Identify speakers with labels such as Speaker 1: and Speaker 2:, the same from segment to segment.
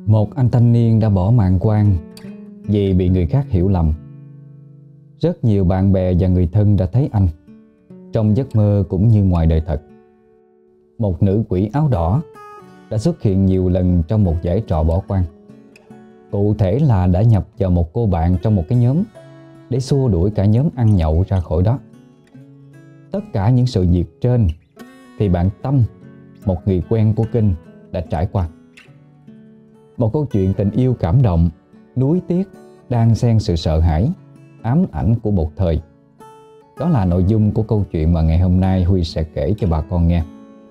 Speaker 1: Một anh thanh niên đã bỏ mạng quan vì bị người khác hiểu lầm. Rất nhiều bạn bè và người thân đã thấy anh trong giấc mơ cũng như ngoài đời thật. Một nữ quỷ áo đỏ đã xuất hiện nhiều lần trong một dãy trọ bỏ quan. Cụ thể là đã nhập vào một cô bạn trong một cái nhóm để xua đuổi cả nhóm ăn nhậu ra khỏi đó. Tất cả những sự việc trên thì bạn Tâm, một người quen của Kinh, đã trải qua. Một câu chuyện tình yêu cảm động, nuối tiếc, đan xen sự sợ hãi, ám ảnh của một thời. Đó là nội dung của câu chuyện mà ngày hôm nay Huy sẽ kể cho bà con nghe.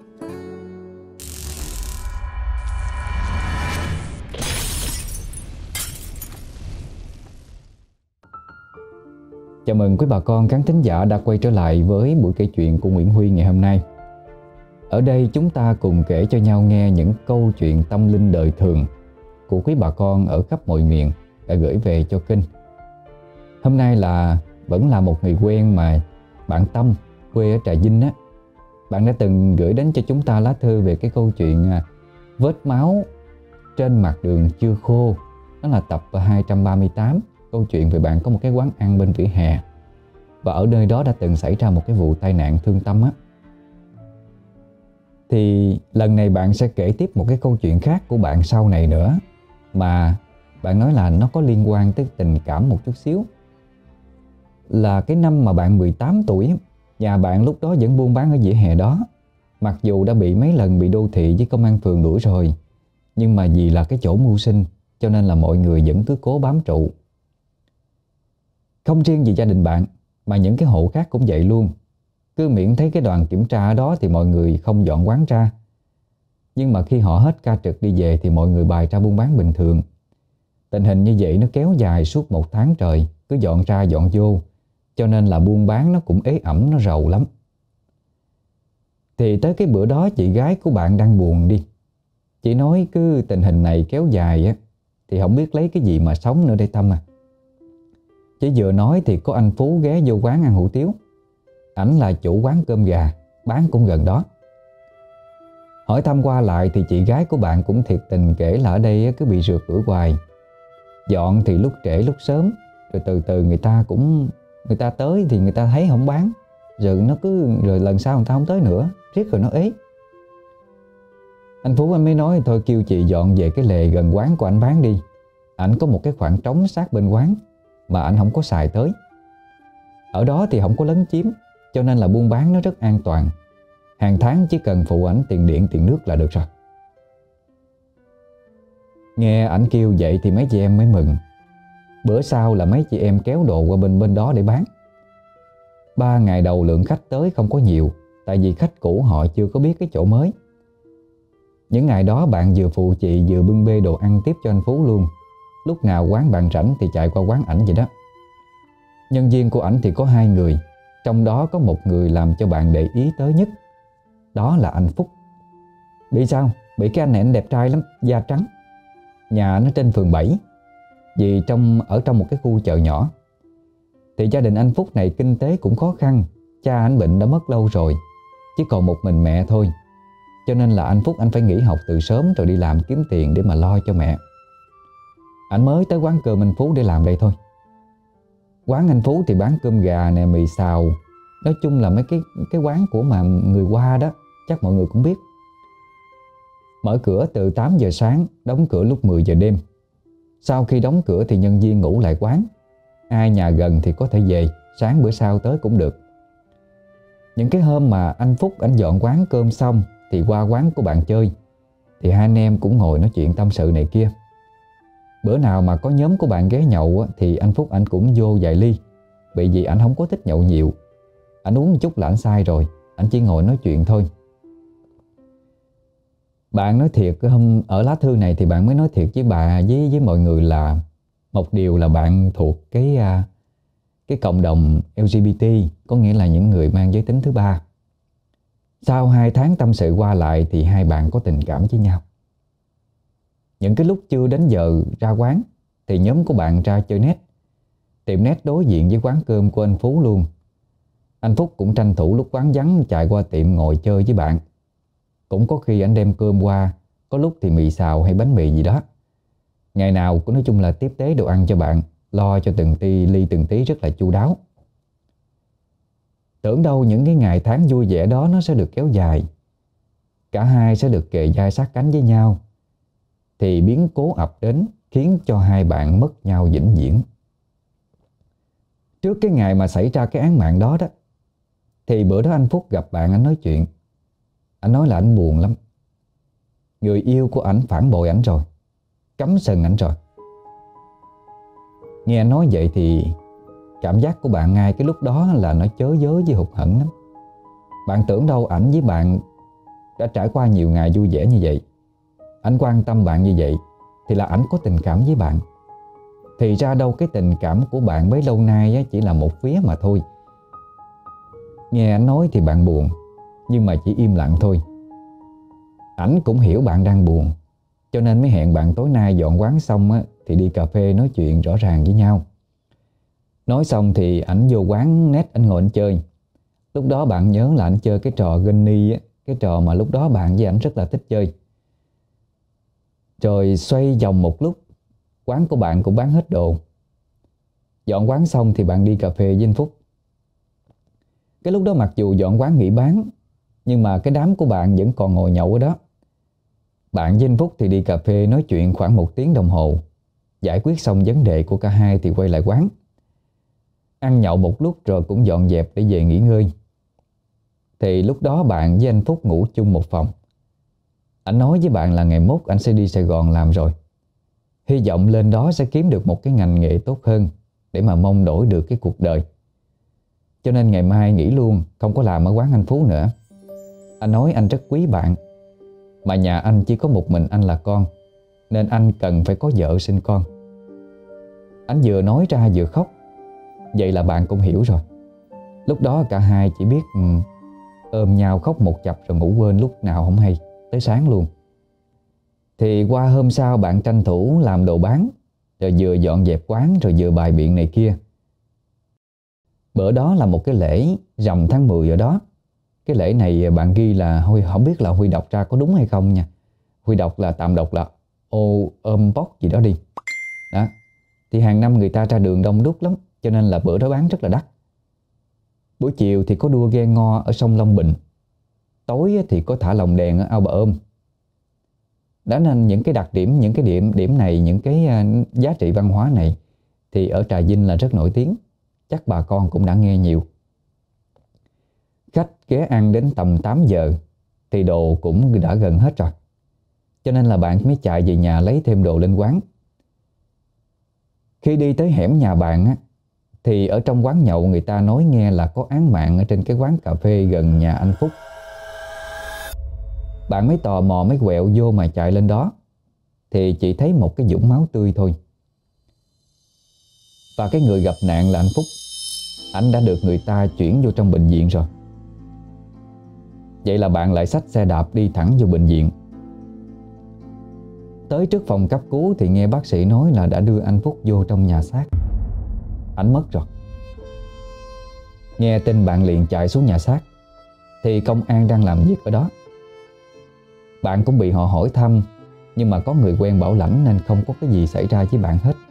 Speaker 1: Chào mừng quý bà con khán thính giả đã quay trở lại với buổi kể chuyện của Nguyễn Huy ngày hôm nay. Ở đây chúng ta cùng kể cho nhau nghe những câu chuyện tâm linh đời thường của quý bà con ở khắp mọi miền đã gửi về cho kênh. Hôm nay vẫn là một người quen mà bạn Tâm, quê ở Trà Vinh á. Bạn đã từng gửi đến cho chúng ta lá thư về cái câu chuyện vết máu trên mặt đường chưa khô. Đó là tập 238. Câu chuyện về bạn có một cái quán ăn bên vỉa hè, và ở nơi đó đã từng xảy ra một cái vụ tai nạn thương tâm á. Thì lần này bạn sẽ kể tiếp một cái câu chuyện khác của bạn sau này nữa, mà bạn nói là nó có liên quan tới tình cảm một chút xíu. Là cái năm mà bạn 18 tuổi, nhà bạn lúc đó vẫn buôn bán ở vỉa hè đó. Mặc dù đã bị mấy lần bị đô thị với công an phường đuổi rồi, nhưng mà vì là cái chỗ mưu sinh cho nên là mọi người vẫn cứ cố bám trụ. Không riêng gì gia đình bạn mà những cái hộ khác cũng vậy luôn. Cứ miễn thấy cái đoàn kiểm tra ở đó thì mọi người không dọn quán ra. Nhưng mà khi họ hết ca trực đi về thì mọi người bày ra buôn bán bình thường. Tình hình như vậy nó kéo dài suốt 1 tháng trời, cứ dọn ra dọn vô, cho nên là buôn bán nó cũng ế ẩm, nó rầu lắm. Thì tới cái bữa đó chị gái của bạn đang buồn đi. Chị nói cứ tình hình này kéo dài á thì không biết lấy cái gì mà sống nữa đây Tâm à. Chỉ vừa nói thì có anh Phú ghé vô quán ăn hủ tiếu. Ảnh là chủ quán cơm gà, bán cũng gần đó. Hỏi thăm qua lại thì chị gái của bạn cũng thiệt tình kể là ở đây cứ bị rượt đuổi hoài. Dọn thì lúc trễ lúc sớm, rồi từ từ người ta tới thì người ta thấy không bán, rồi lần sau người ta không tới nữa, riết rồi nó ế. Anh Phú anh mới nói thôi kêu chị dọn về cái lề gần quán của anh bán đi. Ảnh có một cái khoảng trống sát bên quán mà anh không có xài tới. Ở đó thì không có lấn chiếm, cho nên là buôn bán nó rất an toàn. Hàng tháng chỉ cần phụ ảnh tiền điện tiền nước là được rồi. Nghe ảnh kêu vậy thì mấy chị em mới mừng. Bữa sau là mấy chị em kéo đồ qua bên đó để bán. 3 ngày đầu lượng khách tới không có nhiều, tại vì khách cũ họ chưa có biết cái chỗ mới. Những ngày đó bạn vừa phụ chị vừa bưng bê đồ ăn tiếp cho anh Phú luôn. Lúc nào quán bạn rảnh thì chạy qua quán ảnh vậy đó. Nhân viên của ảnh thì có 2 người, trong đó có một người làm cho bạn để ý tới nhất. Đó là anh Phúc. Bị sao? Bị cái anh này, anh đẹp trai lắm, da trắng. Nhà nó trên phường 7, vì ở trong một cái khu chợ nhỏ. Thì gia đình anh Phúc này kinh tế cũng khó khăn. Cha anh bệnh đã mất lâu rồi, chỉ còn một mình mẹ thôi. Cho nên là anh Phúc anh phải nghỉ học từ sớm rồi đi làm kiếm tiền để mà lo cho mẹ. Anh mới tới quán cơm anh Phú để làm đây thôi. Quán anh Phú thì bán cơm gà nè, mì xào. Nói chung là mấy cái quán của mà người qua đó, chắc mọi người cũng biết. Mở cửa từ 8 giờ sáng, đóng cửa lúc 10 giờ đêm. Sau khi đóng cửa thì nhân viên ngủ lại quán. Ai nhà gần thì có thể về, sáng bữa sau tới cũng được. Những cái hôm mà anh Phúc anh dọn quán cơm xong thì qua quán của bạn chơi, thì hai anh em cũng ngồi nói chuyện tâm sự này kia. Bữa nào mà có nhóm của bạn ghé nhậu thì anh Phúc anh cũng vô vài ly. Bởi vì anh không có thích nhậu nhiều. Anh uống một chút là anh sai rồi, anh chỉ ngồi nói chuyện thôi. Bạn nói thiệt, ở lá thư này thì bạn mới nói thiệt với với mọi người là một điều là bạn thuộc cái cộng đồng LGBT, có nghĩa là những người mang giới tính thứ ba. Sau 2 tháng tâm sự qua lại thì hai bạn có tình cảm với nhau. Những cái lúc chưa đến giờ ra quán thì nhóm của bạn ra chơi net. Tiệm net đối diện với quán cơm của anh Phú luôn. Anh Phúc cũng tranh thủ lúc quán vắng chạy qua tiệm ngồi chơi với bạn. Cũng có khi anh đem cơm qua, có lúc thì mì xào hay bánh mì gì đó. Ngày nào cũng nói chung là tiếp tế đồ ăn cho bạn, lo cho từng ly từng tí rất là chu đáo. Tưởng đâu những cái ngày tháng vui vẻ đó nó sẽ được kéo dài, cả hai sẽ được kề vai sát cánh với nhau, thì biến cố ập đến khiến cho hai bạn mất nhau vĩnh viễn. Trước cái ngày mà xảy ra cái án mạng đó đó, thì bữa đó anh Phúc gặp bạn, anh nói chuyện. Anh nói là anh buồn lắm. Người yêu của ảnh phản bội ảnh rồi, cắm sừng ảnh rồi. Nghe anh nói vậy thì cảm giác của bạn ngay cái lúc đó là nó chớ giới với hụt hẫng lắm. Bạn tưởng đâu ảnh với bạn đã trải qua nhiều ngày vui vẻ như vậy, ảnh quan tâm bạn như vậy, thì là ảnh có tình cảm với bạn. Thì ra đâu cái tình cảm của bạn bấy lâu nay chỉ là một phía mà thôi. Nghe ảnh nói thì bạn buồn, nhưng mà chỉ im lặng thôi. Ảnh cũng hiểu bạn đang buồn, cho nên mới hẹn bạn tối nay dọn quán xong thì đi cà phê nói chuyện rõ ràng với nhau. Nói xong thì ảnh vô quán nét ảnh ngồi ảnh chơi. Lúc đó bạn nhớ là ảnh chơi cái trò Gunny, cái trò mà lúc đó bạn với ảnh rất là thích chơi. Rồi xoay vòng một lúc, quán của bạn cũng bán hết đồ. Dọn quán xong thì bạn đi cà phê với anh Phúc. Cái lúc đó mặc dù dọn quán nghỉ bán, nhưng mà cái đám của bạn vẫn còn ngồi nhậu ở đó. Bạn với anh Phúc thì đi cà phê nói chuyện khoảng 1 tiếng đồng hồ. Giải quyết xong vấn đề của cả hai thì quay lại quán. Ăn nhậu một lúc rồi cũng dọn dẹp để về nghỉ ngơi. Thì lúc đó bạn với anh Phúc ngủ chung một phòng. Anh nói với bạn là ngày mốt anh sẽ đi Sài Gòn làm rồi. Hy vọng lên đó sẽ kiếm được một cái ngành nghề tốt hơn để mà mong đổi được cái cuộc đời. Cho nên ngày mai nghỉ luôn, không có làm ở quán anh Phú nữa. Anh nói anh rất quý bạn, mà nhà anh chỉ có một mình anh là con, nên anh cần phải có vợ sinh con. Anh vừa nói ra vừa khóc. Vậy là bạn cũng hiểu rồi. Lúc đó cả hai chỉ biết ôm nhau khóc một chập rồi ngủ quên lúc nào không hay, tới sáng luôn. Thì qua hôm sau bạn tranh thủ làm đồ bán, rồi vừa dọn dẹp quán rồi vừa bày biện này kia. Bữa đó là một cái lễ rằm tháng 10 ở đó. Cái lễ này bạn ghi là không biết là Huy đọc ra có đúng hay không nha. Huy đọc là tạm đọc là ôm bóc gì đó đi. Đó. Thì hàng năm người ta ra đường đông đúc lắm, cho nên là bữa đó bán rất là đắt. Buổi chiều thì có đua ghe ngo ở sông Long Bình. Tối thì có thả lồng đèn ở ao Bà Ôm. Đó nên những cái đặc điểm, những cái điểm này, những cái giá trị văn hóa này thì ở Trà Vinh là rất nổi tiếng. Chắc bà con cũng đã nghe nhiều. Khách ghé ăn đến tầm 8 giờ thì đồ cũng đã gần hết rồi. Cho nên là bạn mới chạy về nhà lấy thêm đồ lên quán. Khi đi tới hẻm nhà bạn thì ở trong quán nhậu người ta nói nghe là có án mạng ở trên cái quán cà phê gần nhà anh Phúc. Bạn mới tò mò mới quẹo vô mà chạy lên đó, thì chỉ thấy một cái vũng máu tươi thôi. Và cái người gặp nạn là anh Phúc. Anh đã được người ta chuyển vô trong bệnh viện rồi. Vậy là bạn lại xách xe đạp đi thẳng vô bệnh viện. Tới trước phòng cấp cứu thì nghe bác sĩ nói là đã đưa anh Phúc vô trong nhà xác. Anh mất rồi. Nghe tin bạn liền chạy xuống nhà xác, thì công an đang làm việc ở đó. Bạn cũng bị họ hỏi thăm, nhưng mà có người quen bảo lãnh nên không có cái gì xảy ra với bạn hết.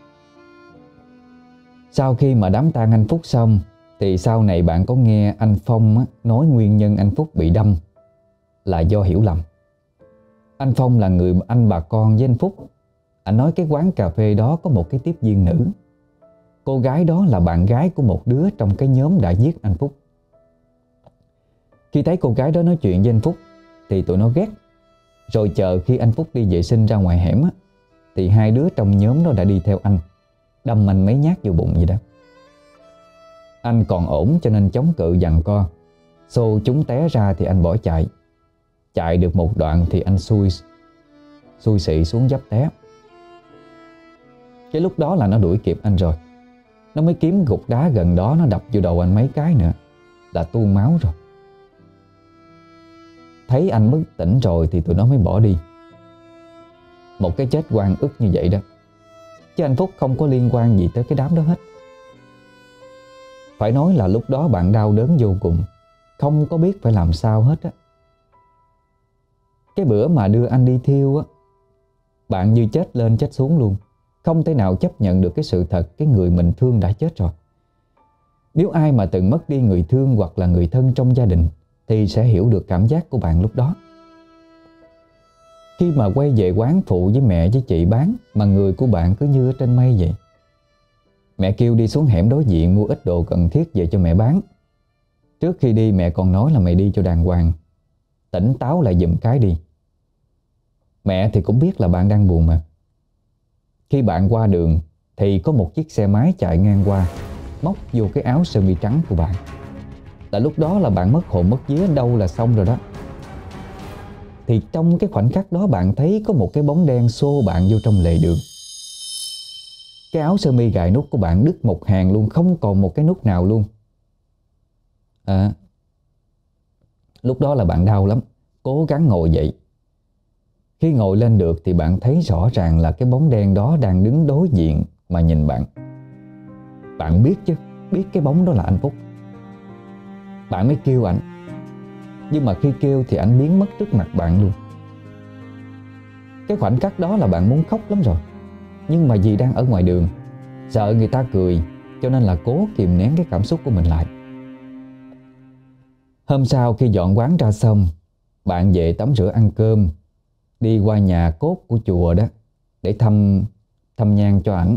Speaker 1: Sau khi mà đám tang anh Phúc xong, thì sau này bạn có nghe anh Phong nói nguyên nhân anh Phúc bị đâm là do hiểu lầm. Anh Phong là người anh bà con với anh Phúc. Anh nói cái quán cà phê đó có một cái tiếp viên nữ. Cô gái đó là bạn gái của một đứa trong cái nhóm đã giết anh Phúc. Khi thấy cô gái đó nói chuyện với anh Phúc thì tụi nó ghét. Rồi chờ khi anh Phúc đi vệ sinh ra ngoài hẻm thì hai đứa trong nhóm đó đã đi theo anh, đâm anh mấy nhát vô bụng vậy đó. Anh còn ổn cho nên chống cự giằng co. Xô chúng té ra thì anh bỏ chạy. Chạy được một đoạn thì anh xui xị xuống dấp té. Cái lúc đó là nó đuổi kịp anh rồi. Nó mới kiếm gục đá gần đó, nó đập vô đầu anh mấy cái nữa là tuôn máu rồi. Thấy anh bất tỉnh rồi thì tụi nó mới bỏ đi. Một cái chết oan ức như vậy đó. Chứ anh Phúc không có liên quan gì tới cái đám đó hết. Phải nói là lúc đó bạn đau đớn vô cùng, không có biết phải làm sao hết á. Cái bữa mà đưa anh đi thiêu á, bạn như chết lên chết xuống luôn. không thể nào chấp nhận được cái sự thật cái người mình thương đã chết rồi. Nếu ai mà từng mất đi người thương hoặc là người thân trong gia đình thì sẽ hiểu được cảm giác của bạn lúc đó. Khi mà quay về quán phụ với mẹ với chị bán mà người của bạn cứ như ở trên mây vậy. Mẹ kêu đi xuống hẻm đối diện mua ít đồ cần thiết về cho mẹ bán. Trước khi đi mẹ còn nói là mày đi cho đàng hoàng, tỉnh táo lại giùm cái đi. Mẹ thì cũng biết là bạn đang buồn mà. Khi bạn qua đường thì có một chiếc xe máy chạy ngang qua, móc vô cái áo sơ mi trắng của bạn. Tại lúc đó là bạn mất hồn mất vía đâu là xong rồi đó. Thì trong cái khoảnh khắc đó bạn thấy có một cái bóng đen xô bạn vô trong lề đường. Cái áo sơ mi gài nút của bạn đứt một hàng luôn, không còn một cái nút nào luôn. Lúc đó là bạn đau lắm, cố gắng ngồi dậy. Khi ngồi lên được thì bạn thấy rõ ràng là cái bóng đen đó đang đứng đối diện mà nhìn bạn. Bạn biết chứ, biết cái bóng đó là anh Phúc. Bạn mới kêu ảnh, nhưng mà khi kêu thì ảnh biến mất trước mặt bạn luôn. Cái khoảnh khắc đó là bạn muốn khóc lắm rồi, nhưng mà vì đang ở ngoài đường, sợ người ta cười, cho nên là cố kìm nén cái cảm xúc của mình lại. Hôm sau khi dọn quán ra xong, bạn về tắm rửa ăn cơm, đi qua nhà cốt của chùa đó để thăm nhang cho ảnh.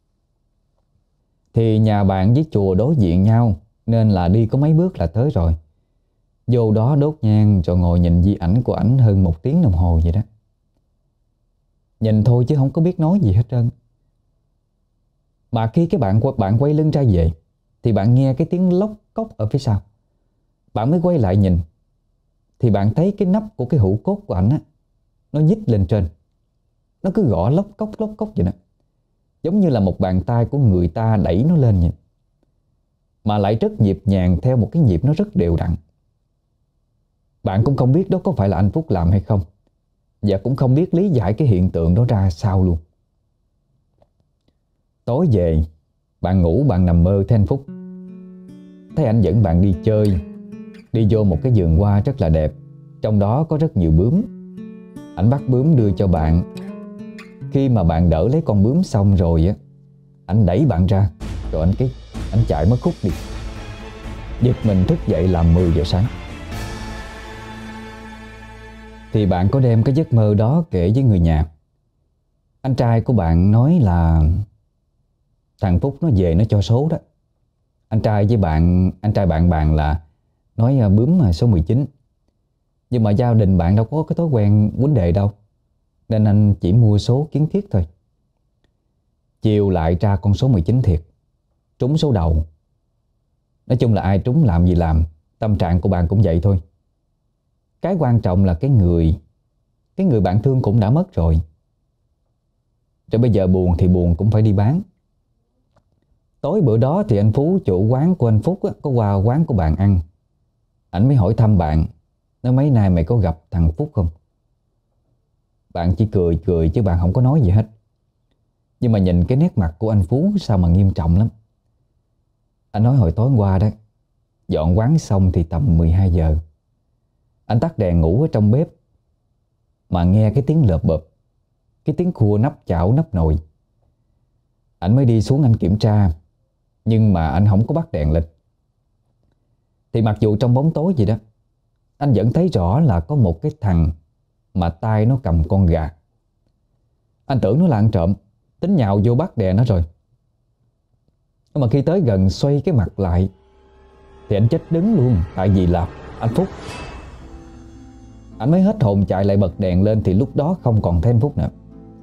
Speaker 1: Thì nhà bạn với chùa đối diện nhau nên là đi có mấy bước là tới rồi. Vô đó đốt nhang rồi ngồi nhìn di ảnh của ảnh hơn 1 tiếng đồng hồ vậy đó. Nhìn thôi chứ không có biết nói gì hết trơn. Mà khi cái bạn quay lưng ra về thì bạn nghe cái tiếng lóc cốc ở phía sau. Bạn mới quay lại nhìn thì bạn thấy cái nắp của cái hũ cốt của ảnh á, nó nhích lên trên. Nó cứ gõ lóc cốc vậy đó. Giống như là một bàn tay của người ta đẩy nó lên nhìn. Mà lại rất nhịp nhàng, theo một cái nhịp nó rất đều đặn. Bạn cũng không biết đó có phải là anh Phúc làm hay không, và cũng không biết lý giải cái hiện tượng đó ra sao luôn. Tối về, bạn ngủ bạn nằm mơ thấy anh Phúc. Thấy anh dẫn bạn đi chơi, đi vô một cái vườn hoa rất là đẹp, trong đó có rất nhiều bướm. Ảnh bắt bướm đưa cho bạn. Khi mà bạn đỡ lấy con bướm xong rồi á, ảnh đẩy bạn ra, rồi ảnh chạy mất khúc đi. Giật mình thức dậy là 10 giờ sáng. Thì bạn có đem cái giấc mơ đó kể với người nhà. Anh trai của bạn nói là thằng Phúc nó về nó cho số đó. Anh trai bạn bàn là nói bướm số 19. Nhưng mà gia đình bạn đâu có cái thói quen quýnh đề đâu, nên anh chỉ mua số kiến thiết thôi. Chiều lại ra con số 19 thiệt, trúng số đầu. Nói chung là ai trúng làm gì làm, tâm trạng của bạn cũng vậy thôi. Cái quan trọng là cái người bạn thương cũng đã mất rồi. Rồi bây giờ buồn thì buồn cũng phải đi bán. Tối bữa đó thì anh Phú, chủ quán của anh Phúc á, có qua quán của bạn ăn. Ảnh mới hỏi thăm bạn, nói mấy nay mày có gặp thằng Phúc không? Bạn chỉ cười chứ bạn không có nói gì hết. Nhưng mà nhìn cái nét mặt của anh Phú sao mà nghiêm trọng lắm. Anh nói hồi tối qua đó, dọn quán xong thì tầm 12 giờ. Anh tắt đèn ngủ ở trong bếp mà nghe cái tiếng lợp bợp, cái tiếng khua nắp chảo nắp nồi. Anh mới đi xuống anh kiểm tra, nhưng mà anh không có bắt đèn lên. Thì mặc dù trong bóng tối vậy đó, anh vẫn thấy rõ là có một cái thằng mà tay nó cầm con gà. Anh tưởng nó là ăn trộm, tính nhào vô bắt đè nó rồi. Nhưng mà khi tới gần xoay cái mặt lại thì anh chết đứng luôn, tại vì là anh Phúc. Anh mới hết hồn chạy lại bật đèn lên thì lúc đó không còn thấy anh Phúc nữa.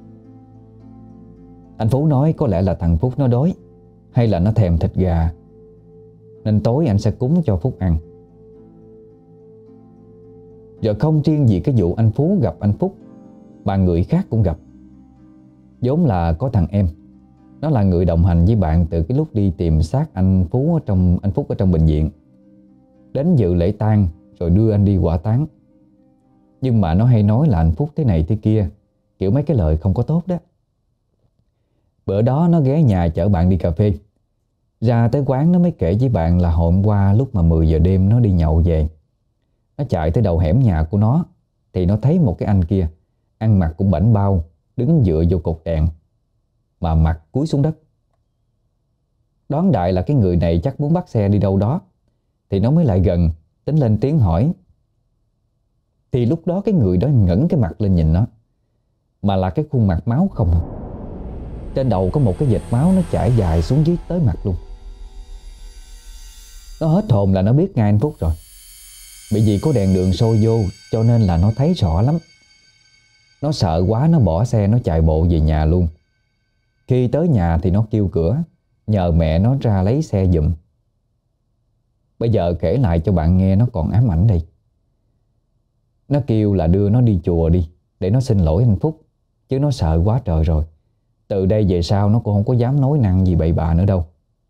Speaker 1: Anh Phú nói có lẽ là thằng Phúc nó đói, hay là nó thèm thịt gà, nên tối anh sẽ cúng cho Phúc ăn. Rồi không riêng gì cái vụ anh Phú gặp anh Phúc, mà người khác cũng gặp. Vốn là có thằng em, nó là người đồng hành với bạn từ cái lúc đi tìm xác anh Phúc ở trong bệnh viện, đến dự lễ tang rồi đưa anh đi hỏa táng. Nhưng mà nó hay nói là anh Phúc thế này thế kia, kiểu mấy cái lời không có tốt đó. Bữa đó nó ghé nhà chở bạn đi cà phê. Ra tới quán nó mới kể với bạn là hôm qua lúc mà 10 giờ đêm nó đi nhậu về. Nó chạy tới đầu hẻm nhà của nó thì nó thấy một cái anh kia, ăn mặc cũng bảnh bao, đứng dựa vô cột đèn. mà mặt cúi xuống đất. Đoán đại là cái người này chắc muốn bắt xe đi đâu đó, thì nó mới lại gần, tính lên tiếng hỏi. Thì lúc đó cái người đó ngẩng cái mặt lên nhìn nó, mà là cái khuôn mặt máu không. Trên đầu có một cái vệt máu nó chảy dài xuống dưới tới mặt luôn. Nó hết hồn là nó biết ngay anh Phúc rồi. Bởi vì có đèn đường soi vô cho nên là nó thấy rõ lắm. Nó sợ quá, nó bỏ xe, nó chạy bộ về nhà luôn. Khi tới nhà thì nó kêu cửa, nhờ mẹ nó ra lấy xe giùm. Bây giờ kể lại cho bạn nghe nó còn ám ảnh đây. Nó kêu là đưa nó đi chùa đi, để nó xin lỗi anh Phúc, chứ nó sợ quá trời rồi. Từ đây về sau nó cũng không có dám nói năng gì bậy bạ nữa đâu.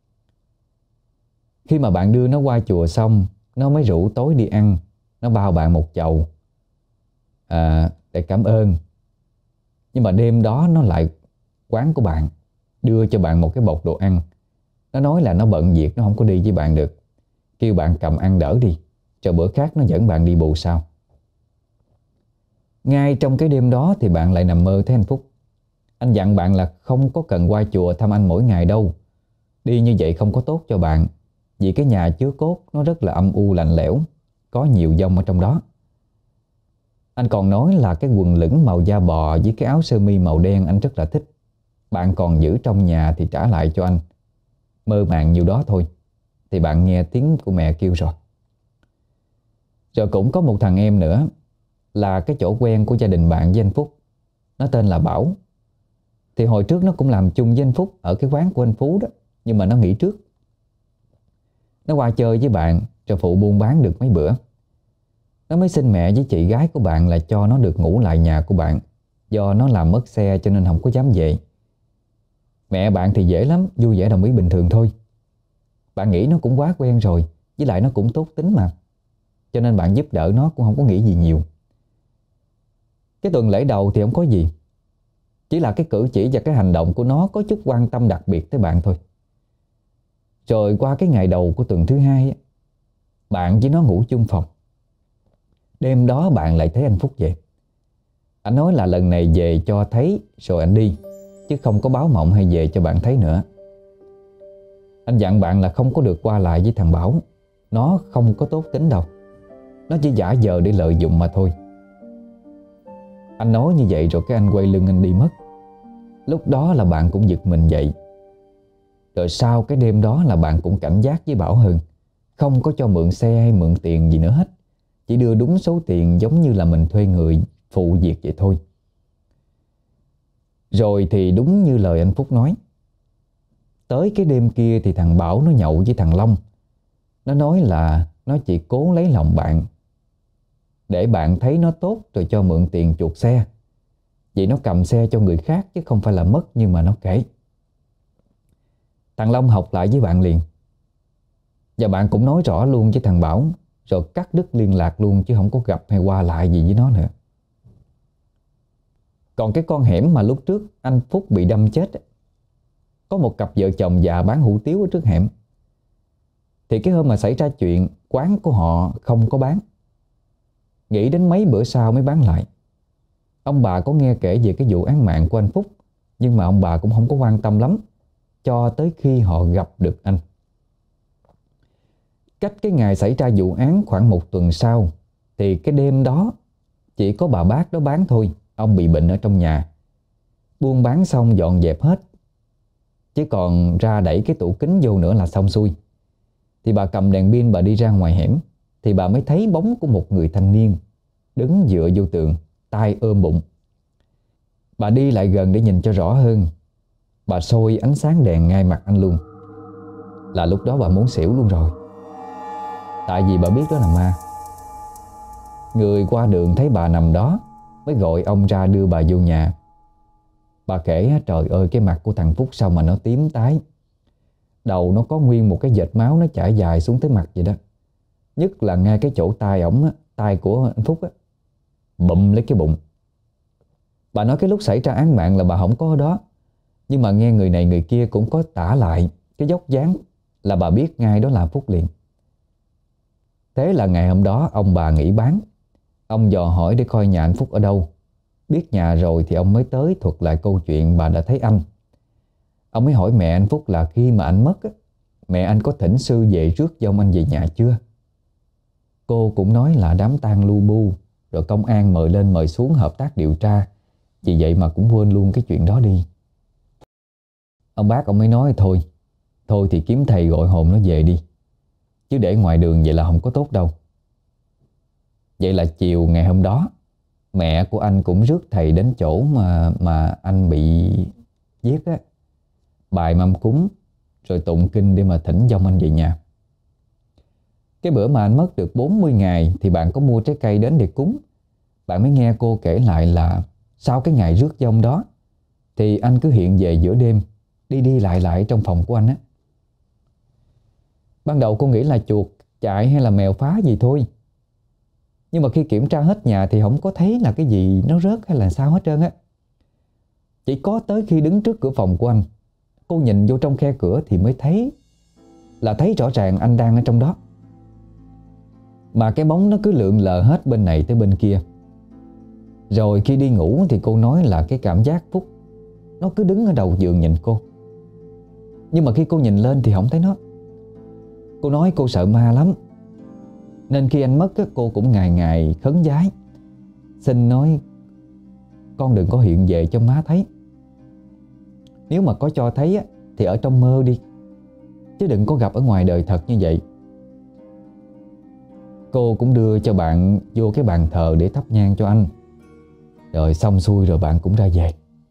Speaker 1: Khi mà bạn đưa nó qua chùa xong, nó mới rủ tối đi ăn. Nó bao bạn một chầu để cảm ơn. Nhưng mà đêm đó nó lại quán của bạn, đưa cho bạn một cái bọc đồ ăn. Nó nói là nó bận việc, nó không có đi với bạn được, kêu bạn cầm ăn đỡ đi, cho bữa khác nó dẫn bạn đi bù sau. Ngay trong cái đêm đó thì bạn lại nằm mơ thấy anh Phúc. Anh dặn bạn là không có cần qua chùa thăm anh mỗi ngày đâu. Đi như vậy không có tốt cho bạn, vì cái nhà chứa cốt nó rất là âm u lạnh lẽo, có nhiều dông ở trong đó. Anh còn nói là cái quần lửng màu da bò với cái áo sơ mi màu đen anh rất là thích. Bạn còn giữ trong nhà thì trả lại cho anh. Mơ màng nhiều đó thôi thì bạn nghe tiếng của mẹ kêu rồi. Rồi cũng có một thằng em nữa, là cái chỗ quen của gia đình bạn với anh Phúc. Nó tên là Bảo. Thì hồi trước nó cũng làm chung với anh Phúc ở cái quán của anh Phú đó, nhưng mà nó nghỉ trước. Nó qua chơi với bạn rồi phụ buôn bán được mấy bữa. Nó mới xin mẹ với chị gái của bạn là cho nó được ngủ lại nhà của bạn, do nó làm mất xe cho nên không có dám về. Mẹ bạn thì dễ lắm, vui vẻ đồng ý bình thường thôi. Bạn nghĩ nó cũng quá quen rồi, với lại nó cũng tốt tính mà, cho nên bạn giúp đỡ nó cũng không có nghĩ gì nhiều. Cái tuần lễ đầu thì không có gì, chỉ là cái cử chỉ và cái hành động của nó có chút quan tâm đặc biệt tới bạn thôi. Rồi qua cái ngày đầu của tuần thứ hai, bạn với nó ngủ chung phòng. Đêm đó bạn lại thấy anh Phúc về. Anh nói là lần này về cho thấy rồi anh đi, chứ không có báo mộng hay về cho bạn thấy nữa. Anh dặn bạn là không có được qua lại với thằng Bảo, nó không có tốt tính đâu, nó chỉ giả vờ để lợi dụng mà thôi. Anh nói như vậy rồi cái anh quay lưng anh đi mất. Lúc đó là bạn cũng giật mình dậy. Rồi sau cái đêm đó là bạn cũng cảnh giác với Bảo hơn, không có cho mượn xe hay mượn tiền gì nữa hết, chỉ đưa đúng số tiền giống như là mình thuê người phụ việc vậy thôi. Rồi thì đúng như lời anh Phúc nói, tới cái đêm kia thì thằng Bảo nó nhậu với thằng Long. Nó nói là nó chỉ cố lấy lòng bạn, để bạn thấy nó tốt rồi cho mượn tiền chuộc xe. Vì nó cầm xe cho người khác chứ không phải là mất như mà nó kể. Thằng Long học lại với bạn liền. Và bạn cũng nói rõ luôn với thằng Bảo, rồi cắt đứt liên lạc luôn, chứ không có gặp hay qua lại gì với nó nữa. Còn cái con hẻm mà lúc trước anh Phúc bị đâm chết, có một cặp vợ chồng già bán hủ tiếu ở trước hẻm. Thì cái hôm mà xảy ra chuyện, quán của họ không có bán. Nghĩ đến mấy bữa sau mới bán lại. Ông bà có nghe kể về cái vụ án mạng của anh Phúc, nhưng mà ông bà cũng không có quan tâm lắm, cho tới khi họ gặp được anh. Cách cái ngày xảy ra vụ án khoảng một tuần sau, thì cái đêm đó chỉ có bà bác đó bán thôi. Ông bị bệnh ở trong nhà, buôn bán xong dọn dẹp hết, chỉ còn ra đẩy cái tủ kính vô nữa là xong xuôi. Thì bà cầm đèn pin bà đi ra ngoài hẻm, thì bà mới thấy bóng của một người thanh niên đứng dựa vô tường, tay ôm bụng. Bà đi lại gần để nhìn cho rõ hơn. Bà soi ánh sáng đèn ngay mặt anh luôn. Là lúc đó bà muốn xỉu luôn rồi, tại vì bà biết đó là ma. Người qua đường thấy bà nằm đó mới gọi ông ra đưa bà vô nhà. Bà kể trời ơi, cái mặt của thằng Phúc sao mà nó tím tái, đầu nó có nguyên một cái vệt máu nó chảy dài xuống tới mặt vậy đó. Nhất là ngay cái chỗ tai ổng á, tai của anh Phúc á, bụm lấy cái bụng. Bà nói cái lúc xảy ra án mạng là bà không có ở đó, nhưng mà nghe người này người kia cũng có tả lại cái dốc dáng, là bà biết ngay đó là Phúc liền. Thế là ngày hôm đó ông bà nghỉ bán. Ông dò hỏi để coi nhà anh Phúc ở đâu. Biết nhà rồi thì ông mới tới thuật lại câu chuyện bà đã thấy anh. Ông mới hỏi mẹ anh Phúc là khi mà anh mất á, mẹ anh có thỉnh sư về rước dông anh về nhà chưa. Cô cũng nói là đám tang lu bu, rồi công an mời lên mời xuống hợp tác điều tra. Vì vậy mà cũng quên luôn cái chuyện đó đi. Ông bác ông mới nói thôi thì kiếm thầy gọi hồn nó về đi, chứ để ngoài đường vậy là không có tốt đâu. Vậy là chiều ngày hôm đó, mẹ của anh cũng rước thầy đến chỗ mà anh bị giết á, bài mâm cúng rồi tụng kinh để mà thỉnh vong anh về nhà. Cái bữa mà anh mất được 40 ngày thì bạn có mua trái cây đến để cúng. Bạn mới nghe cô kể lại là sau cái ngày rước vong đó thì anh cứ hiện về giữa đêm, đi đi lại lại trong phòng của anh á. Ban đầu cô nghĩ là chuột chạy hay là mèo phá gì thôi, nhưng mà khi kiểm tra hết nhà thì không có thấy là cái gì nó rớt hay là sao hết trơn á. Chỉ có tới khi đứng trước cửa phòng của anh, cô nhìn vô trong khe cửa thì mới thấy rõ ràng anh đang ở trong đó. Mà cái bóng nó cứ lượn lờ hết bên này tới bên kia. Rồi khi đi ngủ thì cô nói là cái cảm giác Phúc nó cứ đứng ở đầu giường nhìn cô. Nhưng mà khi cô nhìn lên thì không thấy nó. Cô nói cô sợ ma lắm, nên khi anh mất cô cũng ngày ngày khấn vái, xin nói con đừng có hiện về cho má thấy. Nếu mà có cho thấy thì ở trong mơ đi, chứ đừng có gặp ở ngoài đời thật như vậy. Cô cũng đưa cho bạn vô cái bàn thờ để thắp nhang cho anh. Rồi xong xuôi rồi bạn cũng ra về.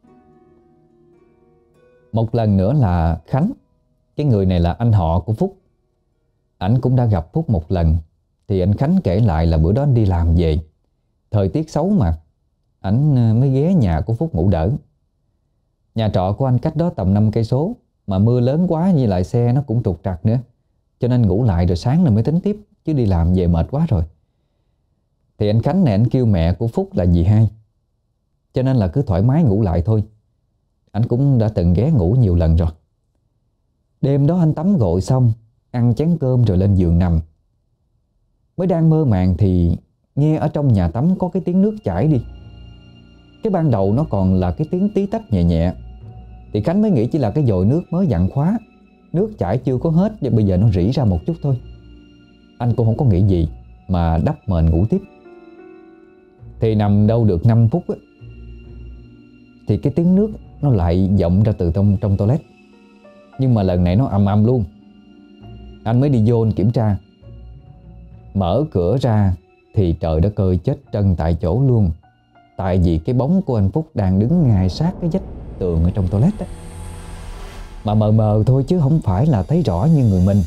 Speaker 1: Một lần nữa là Khánh, cái người này là anh họ của Phúc. Ảnh cũng đã gặp Phúc một lần. Thì anh Khánh kể lại là bữa đó anh đi làm về, thời tiết xấu mà, ảnh mới ghé nhà của Phúc ngủ đỡ. Nhà trọ của anh cách đó tầm 5 cây số, mà mưa lớn quá với lại xe nó cũng trục trặc nữa, cho nên ngủ lại rồi sáng rồi mới tính tiếp, chứ đi làm về mệt quá rồi. Thì anh Khánh này anh kêu mẹ của Phúc là dì hai, cho nên là cứ thoải mái ngủ lại thôi. Anh cũng đã từng ghé ngủ nhiều lần rồi. Đêm đó anh tắm gội xong, ăn chén cơm rồi lên giường nằm. Mới đang mơ màng thì nghe ở trong nhà tắm có cái tiếng nước chảy đi. Cái ban đầu nó còn là cái tiếng tí tách nhẹ nhẹ, thì Khánh mới nghĩ chỉ là cái dội nước mới vặn khóa, nước chảy chưa có hết và bây giờ nó rỉ ra một chút thôi. Anh cũng không có nghĩ gì mà đắp mền ngủ tiếp. Thì nằm đâu được 5 phút thì cái tiếng nước nó lại vọng ra từ trong toilet. Nhưng mà lần này nó ầm ầm luôn. Anh mới đi vô anh kiểm tra. Mở cửa ra thì trời đất ơi, chết trân tại chỗ luôn. Tại vì cái bóng của anh Phúc đang đứng ngay sát cái vách tường ở trong toilet á. Mà mờ mờ thôi chứ không phải là thấy rõ như người mình.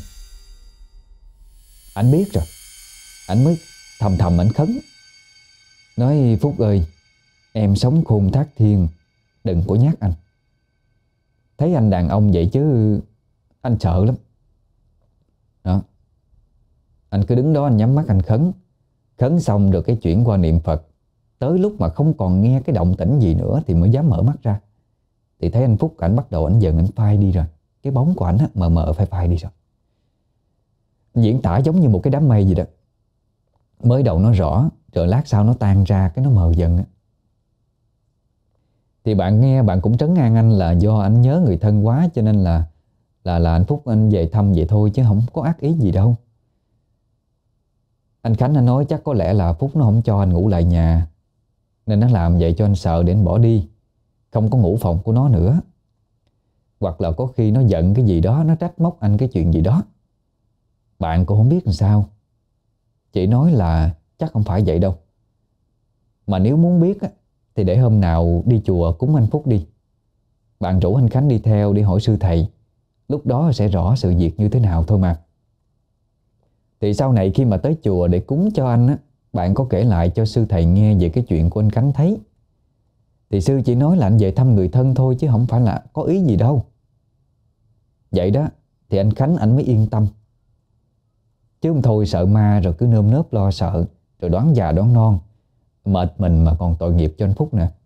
Speaker 1: Anh biết rồi. Anh mới thầm thầm anh khấn, nói Phúc ơi, em sống khôn thác thiên, đừng có nhát anh. Thấy anh đàn ông vậy chứ anh sợ lắm. Đó. Anh cứ đứng đó anh nhắm mắt anh khấn. Khấn xong rồi cái chuyển qua niệm Phật. Tới lúc mà không còn nghe cái động tĩnh gì nữa thì mới dám mở mắt ra. Thì thấy anh Phúc ảnh bắt đầu ảnh dần ảnh phai đi rồi. Cái bóng của ảnh mờ mờ phai đi rồi. Anh diễn tả giống như một cái đám mây gì đó. Mới đầu nó rõ, rồi lát sau nó tan ra, cái nó mờ dần. Thì bạn nghe bạn cũng trấn an anh là do anh nhớ người thân quá, cho nên là anh Phúc anh về thăm vậy thôi chứ không có ác ý gì đâu. Anh Khánh anh nói chắc có lẽ là Phúc nó không cho anh ngủ lại nhà, nên nó làm vậy cho anh sợ để anh bỏ đi, không có ngủ phòng của nó nữa. Hoặc là có khi nó giận cái gì đó, nó trách móc anh cái chuyện gì đó. Bạn cũng không biết làm sao. Chị nói là chắc không phải vậy đâu. Mà nếu muốn biết thì để hôm nào đi chùa cúng anh Phúc đi. Bạn rủ anh Khánh đi theo để hỏi sư thầy. Lúc đó sẽ rõ sự việc như thế nào thôi mà. Thì sau này khi mà tới chùa để cúng cho anh bạn có kể lại cho sư thầy nghe về cái chuyện của anh Khánh thấy. Thì sư chỉ nói là anh về thăm người thân thôi, chứ không phải là có ý gì đâu. Vậy đó thì anh Khánh anh mới yên tâm. Chứ không thôi sợ ma rồi cứ nơm nớp lo sợ, rồi đoán già đoán non, mệt mình mà còn tội nghiệp cho anh Phúc nè.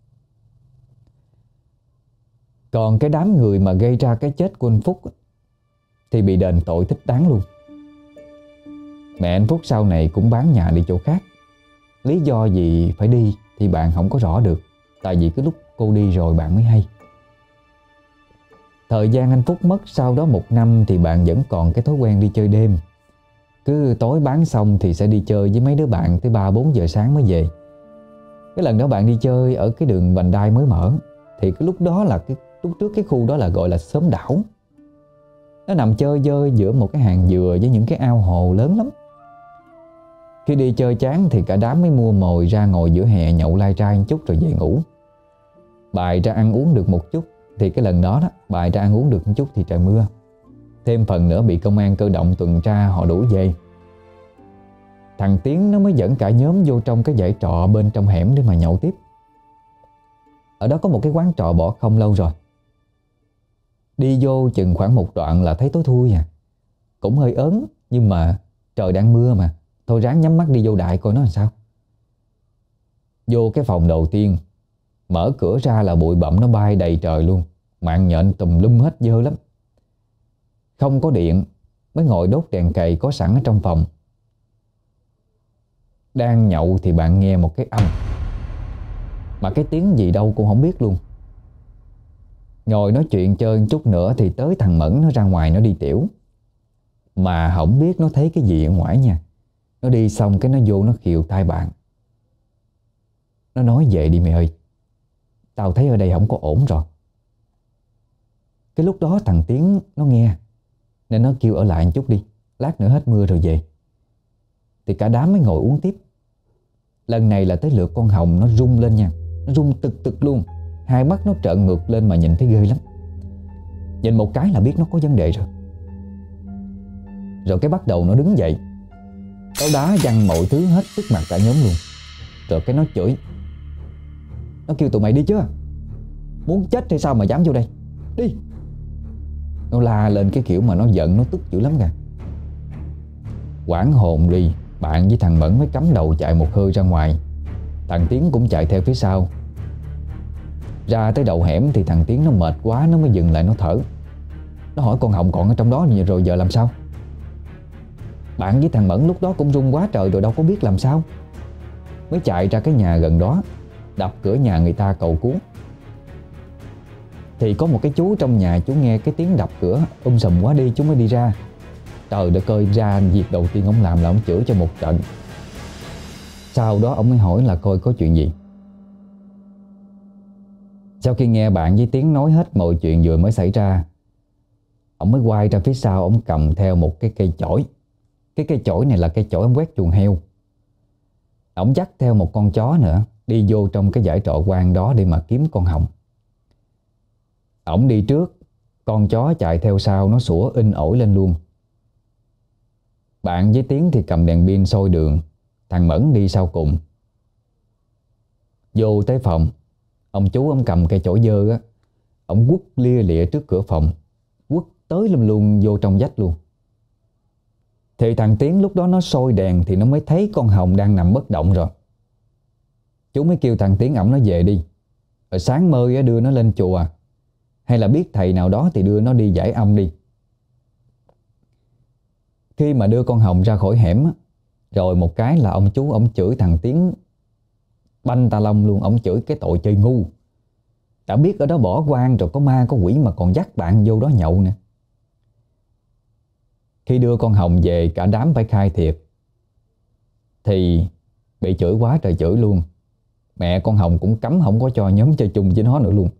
Speaker 1: Còn cái đám người mà gây ra cái chết của anh Phúc thì bị đền tội thích đáng luôn. Mẹ anh Phúc sau này cũng bán nhà đi chỗ khác. Lý do gì phải đi thì bạn không có rõ được, tại vì cái lúc cô đi rồi bạn mới hay. Thời gian anh Phúc mất sau đó 1 năm thì bạn vẫn còn cái thói quen đi chơi đêm. Cứ tối bán xong thì sẽ đi chơi với mấy đứa bạn tới 3-4 giờ sáng mới về. Cái lần đó bạn đi chơi ở cái đường vành đai mới mở. Thì cái lúc đó là lúc trước cái khu đó là gọi là xóm đảo. Nó nằm chơi vơi giữa một cái hàng dừa với những cái ao hồ lớn lắm. Khi đi chơi chán thì cả đám mới mua mồi ra ngồi giữa hè nhậu lai trai một chút rồi về ngủ. Bài ra ăn uống được một chút. Thì cái lần đó bài ra ăn uống được một chút thì trời mưa. Thêm phần nữa bị công an cơ động tuần tra họ đuổi về. Thằng Tiến nó mới dẫn cả nhóm vô trong cái dãy trọ bên trong hẻm để mà nhậu tiếp. Ở đó có một cái quán trọ bỏ không lâu rồi. Đi vô chừng khoảng một đoạn là thấy tối thui à. Cũng hơi ớn, nhưng mà trời đang mưa mà. Thôi ráng nhắm mắt đi vô đại coi nó làm sao. Vô cái phòng đầu tiên, mở cửa ra là bụi bặm nó bay đầy trời luôn. Mạng nhện tùm lum hết, dơ lắm. Không có điện, mới ngồi đốt đèn cầy có sẵn ở trong phòng. Đang nhậu thì bạn nghe một cái âm, mà cái tiếng gì đâu cũng không biết luôn. Ngồi nói chuyện chơi một chút nữa thì tới thằng Mẫn nó ra ngoài nó đi tiểu. Mà không biết nó thấy cái gì ở ngoài nha. Nó đi xong cái nó vô nó khều tai bạn. Nó nói về đi mày ơi, tao thấy ở đây không có ổn rồi. Cái lúc đó thằng Tiến nó nghe nên nó kêu ở lại một chút đi, lát nữa hết mưa rồi về. Thì cả đám mới ngồi uống tiếp. Lần này là tới lượt con Hồng nó rung lên nha. Nó rung tực tực luôn. Hai mắt nó trợn ngược lên mà nhìn thấy ghê lắm. Nhìn một cái là biết nó có vấn đề rồi. Rồi cái bắt đầu nó đứng dậy, nó đá văng mọi thứ hết trước mặt cả nhóm luôn. Rồi cái nó chửi. Nó kêu tụi mày đi chưa? Muốn chết hay sao mà dám vô đây? Đi! Nó la lên cái kiểu mà nó giận, nó tức dữ lắm kìa. Hoảng hồn đi, bạn với thằng Mẫn mới cắm đầu chạy một hơi ra ngoài. Thằng Tiến cũng chạy theo phía sau. Ra tới đầu hẻm thì thằng Tiến nó mệt quá, nó mới dừng lại nó thở. Nó hỏi con Hồng còn ở trong đó rồi giờ làm sao? Bạn với thằng Mẫn lúc đó cũng run quá trời rồi đâu có biết làm sao. Mới chạy ra cái nhà gần đó, đập cửa nhà người ta cầu cứu. Thì có một cái chú trong nhà, chú nghe cái tiếng đập cửa sùm quá đi, chú mới đi ra. Trời đất ơi, ra việc đầu tiên ông làm là ông chửi cho một trận. Sau đó ông mới hỏi là coi có chuyện gì. Sau khi nghe bạn với Tiến nói hết mọi chuyện vừa mới xảy ra, ông mới quay ra phía sau, ông cầm theo một cái cây chổi. Cái cây chổi này là cây chổi ông quét chuồng heo. Ông dắt theo một con chó nữa, đi vô trong cái dãy trọ quan đó để mà kiếm con Hồng. Ông đi trước, con chó chạy theo sau, nó sủa in ỏi lên luôn. Bạn với Tiến thì cầm đèn pin soi đường, thằng Mẫn đi sau cùng. Vô tới phòng, ông chú ông cầm cây chổi dơ á, ông quất lia lịa trước cửa phòng, quất tới luôn luôn vô trong vách luôn. Thì thằng Tiến lúc đó nó soi đèn thì nó mới thấy con Hồng đang nằm bất động rồi. Chú mới kêu thằng Tiến ẵm nó về đi, rồi sáng mơ đưa nó lên chùa, hay là biết thầy nào đó thì đưa nó đi giải âm đi. Khi mà đưa con Hồng ra khỏi hẻm rồi một cái là ông chú ông chửi thằng Tiến banh tà long luôn. Ông chửi cái tội chơi ngu. Đã biết ở đó bỏ quan rồi, có ma có quỷ mà còn dắt bạn vô đó nhậu nè. Khi đưa con Hồng về cả đám phải khai thiệt. Thì bị chửi quá trời chửi luôn. Mẹ con Hồng cũng cấm không có cho nhóm chơi chung với nó nữa luôn.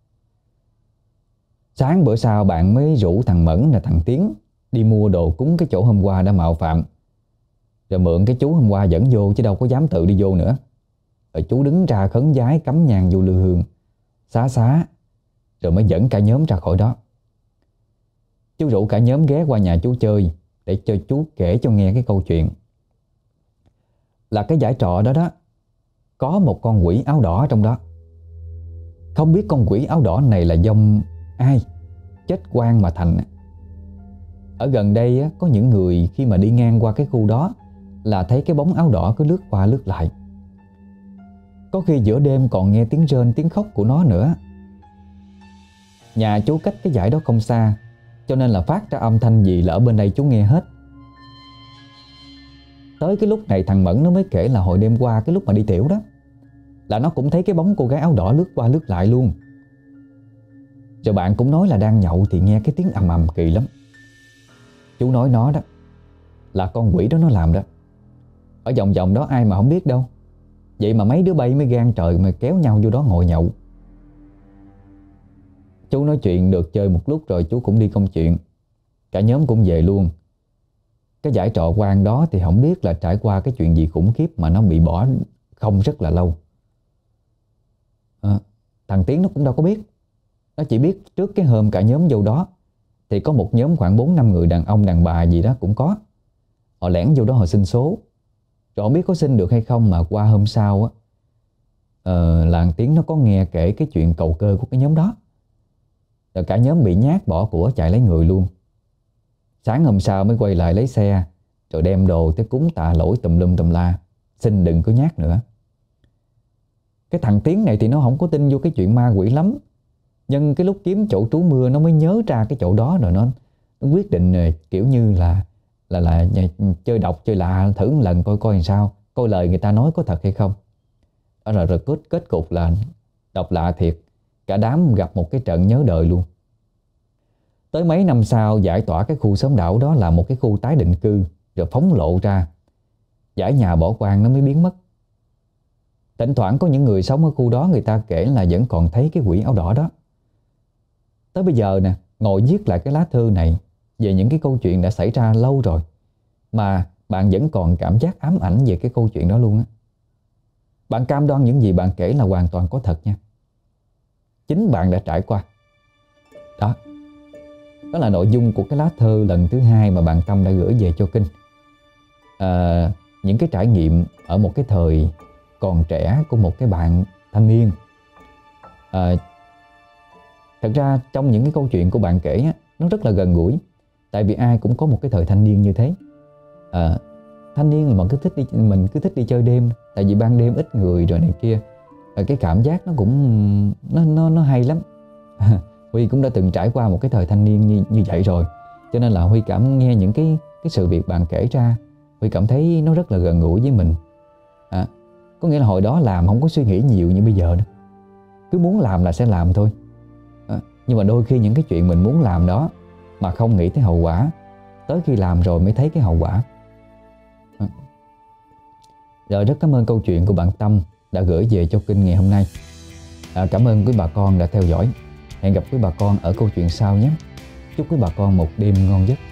Speaker 1: Sáng bữa sau bạn mới rủ thằng Mẫn là thằng Tiến đi mua đồ cúng cái chỗ hôm qua đã mạo phạm. Rồi mượn cái chú hôm qua dẫn vô chứ đâu có dám tự đi vô nữa. Rồi chú đứng ra khấn vái cắm nhang vô lư hương, xá rồi mới dẫn cả nhóm ra khỏi đó. Chú rủ cả nhóm ghé qua nhà chú chơi để cho chú kể cho nghe cái câu chuyện. Là cái dãy trọ đó đó có một con quỷ áo đỏ trong đó. Không biết con quỷ áo đỏ này là dông ai, chết quan mà thành. Ở gần đây có những người khi mà đi ngang qua cái khu đó là thấy cái bóng áo đỏ cứ lướt qua lướt lại. Có khi giữa đêm còn nghe tiếng rên tiếng khóc của nó nữa. Nhà chú cách cái dãy đó không xa, cho nên là phát ra âm thanh gì là ở bên đây chú nghe hết. Tới cái lúc này thằng Mẫn nó mới kể là hồi đêm qua cái lúc mà đi tiểu đó, là nó cũng thấy cái bóng cô gái áo đỏ lướt qua lướt lại luôn. Rồi bạn cũng nói là đang nhậu thì nghe cái tiếng ầm ầm kỳ lắm. Chú nói nó đó là con quỷ đó nó làm đó. Ở vòng vòng đó ai mà không biết đâu. Vậy mà mấy đứa bay mới gan trời mà kéo nhau vô đó ngồi nhậu. Chú nói chuyện được chơi một lúc rồi chú cũng đi công chuyện. Cả nhóm cũng về luôn. Cái giải trọ quan đó thì không biết là trải qua cái chuyện gì khủng khiếp mà nó bị bỏ không rất là lâu. Thằng Tiến nó cũng đâu có biết. Nó chỉ biết trước cái hôm cả nhóm vô đó thì có một nhóm khoảng 4-5 người đàn ông đàn bà gì đó cũng có. Họ lẻn vô đó họ xin số. Rồi không biết có xin được hay không mà qua hôm sau á, là thằng Tiến nó có nghe kể cái chuyện cầu cơ của cái nhóm đó. Rồi cả nhóm bị nhát bỏ của chạy lấy người luôn. Sáng hôm sau mới quay lại lấy xe rồi đem đồ tới cúng tạ lỗi tùm lum tùm la. Xin đừng có nhát nữa. Cái thằng Tiến này thì nó không có tin vô cái chuyện ma quỷ lắm. Nhưng cái lúc kiếm chỗ trú mưa nó mới nhớ ra cái chỗ đó. Rồi nó quyết định kiểu như là chơi độc chơi lạ thử một lần coi coi làm sao, coi lời người ta nói có thật hay không. Rồi kết cục là độc lạ thiệt. Cả đám gặp một cái trận nhớ đời luôn. Tới mấy năm sau giải tỏa cái khu xóm đảo đó là một cái khu tái định cư rồi phóng lộ ra. Dãy nhà bỏ hoang nó mới biến mất. Thỉnh thoảng có những người sống ở khu đó người ta kể là vẫn còn thấy cái quỷ áo đỏ đó. Tới bây giờ nè, ngồi viết lại cái lá thư này về những cái câu chuyện đã xảy ra lâu rồi mà bạn vẫn còn cảm giác ám ảnh về cái câu chuyện đó luôn á. Bạn cam đoan những gì bạn kể là hoàn toàn có thật nha. Chính bạn đã trải qua. Đó là nội dung của cái lá thư lần thứ 2 mà bạn Tâm đã gửi về cho Kinh. Những cái trải nghiệm ở một cái thời còn trẻ của một cái bạn thanh niên. Thật ra trong những cái câu chuyện của bạn kể á, nó rất là gần gũi. Tại vì ai cũng có một cái thời thanh niên như thế. Thanh niên là mình cứ thích đi chơi đêm. Tại vì ban đêm ít người rồi này kia. Cái cảm giác nó cũng nó hay lắm. Huy cũng đã từng trải qua một cái thời thanh niên như vậy rồi. Cho nên là Huy cảm nghe những cái sự việc bạn kể ra, Huy cảm thấy nó rất là gần gũi với mình. Có nghĩa là hồi đó làm không có suy nghĩ nhiều như bây giờ nữa. Cứ muốn làm là sẽ làm thôi. Nhưng mà đôi khi những cái chuyện mình muốn làm đó mà không nghĩ tới hậu quả, tới khi làm rồi mới thấy cái hậu quả. Rồi rất cảm ơn câu chuyện của bạn Tâm đã gửi về cho Kinh ngày hôm nay. Cảm ơn quý bà con đã theo dõi. Hẹn gặp quý bà con ở câu chuyện sau nhé. Chúc quý bà con một đêm ngon giấc.